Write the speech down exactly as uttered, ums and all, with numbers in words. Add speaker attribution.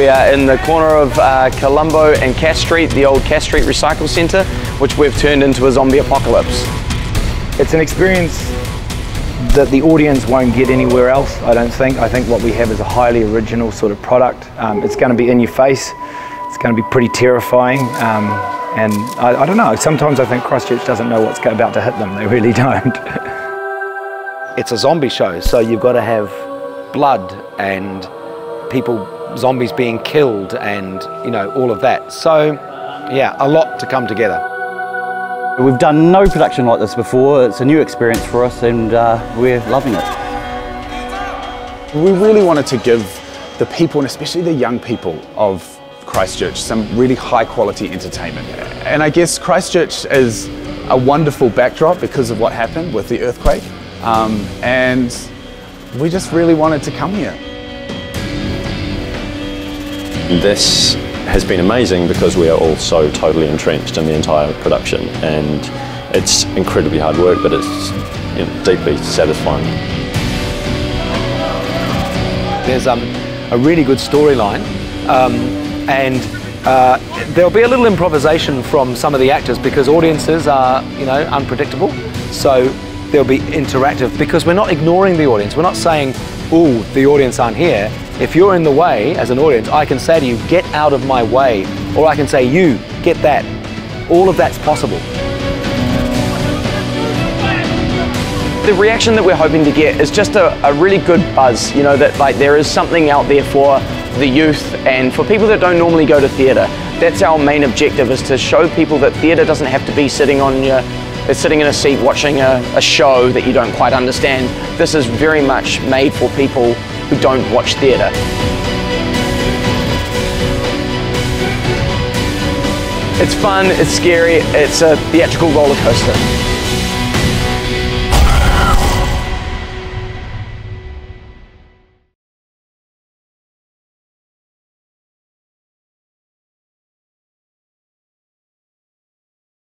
Speaker 1: We are in the corner of uh, Colombo and Cass Street, the old Cass Street Recycle Centre, which we've turned into a zombie apocalypse.
Speaker 2: It's an experience that the audience won't get anywhere else, I don't think. I think what we have is a highly original sort of product. Um, it's going to be in your face, it's going to be pretty terrifying, um, and I, I don't know, sometimes I think Christchurch doesn't know what's about to hit them, they really don't.
Speaker 3: It's a zombie show, so you've got to have blood and people, zombies being killed and, you know, all of that. So, yeah, a lot to come together.
Speaker 4: We've done no production like this before. It's a new experience for us and uh, we're loving it.
Speaker 5: We really wanted to give the people, and especially the young people of Christchurch, some really high quality entertainment. And I guess Christchurch is a wonderful backdrop because of what happened with the earthquake. Um, and we just really wanted to come here.
Speaker 6: This has been amazing because we are all so totally entrenched in the entire production, and it's incredibly hard work, but it's, you know, deeply satisfying.
Speaker 3: There's um, a really good storyline, um, and uh, there'll be a little improvisation from some of the actors because audiences are, you know, unpredictable. So there'll be interactive because we're not ignoring the audience. We're not saying, "Ooh, the audience aren't here." If you're in the way as an audience, I can say to you, "Get out of my way," or I can say, "You, get that." All of that's possible.
Speaker 1: The reaction that we're hoping to get is just a, a really good buzz, you know, that like there is something out there for the youth and for people that don't normally go to theatre. That's our main objective, is to show people that theatre doesn't have to be sitting on your, sitting in a seat watching a, a show that you don't quite understand. This is very much made for people who don't watch theatre. It's fun, it's scary, it's a theatrical roller coaster.